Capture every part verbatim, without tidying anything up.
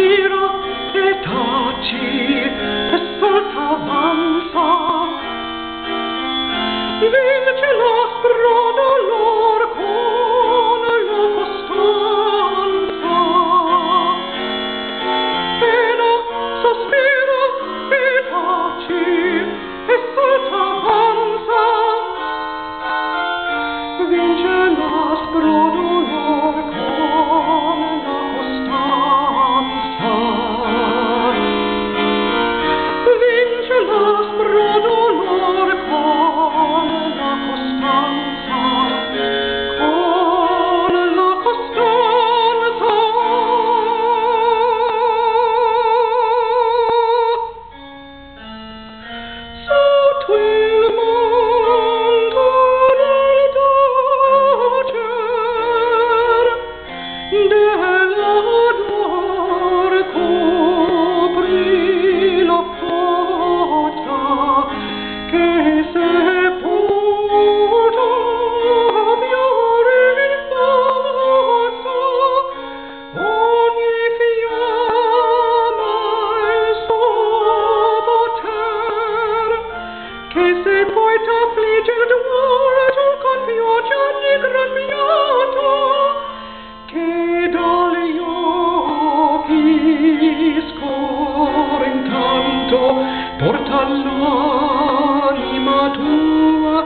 sospira e taci e solta avanza, vince l'aspro dolor con la costanza. Pena, sospira e taci e solta avanza, vince l'aspro dolor con la costanza. Vince l'aspro dolor con la costanza, con la costanza. Sotto il mondo del tacer dell'ador coprì la fossa che sepolta fiore in fossa, ogni fiamma il suo poter, che se poi t'affligge il duole tu con pioggia di gran pianto, che dagli occhi scorre intanto, porta l'anima tua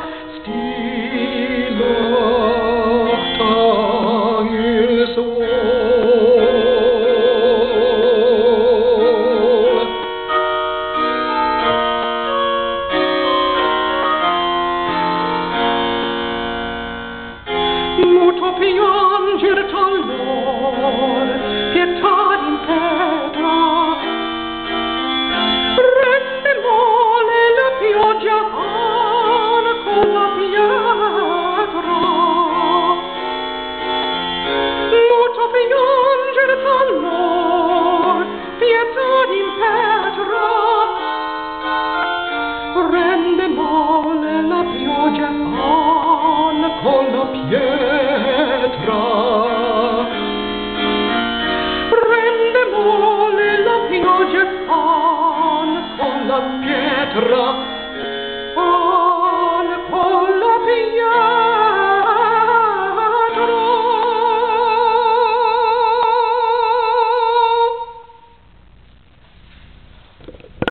stilata il sol. Muto pianger talor, pietà in pedra, rende mole la pioggia con la pietra. Muto pianger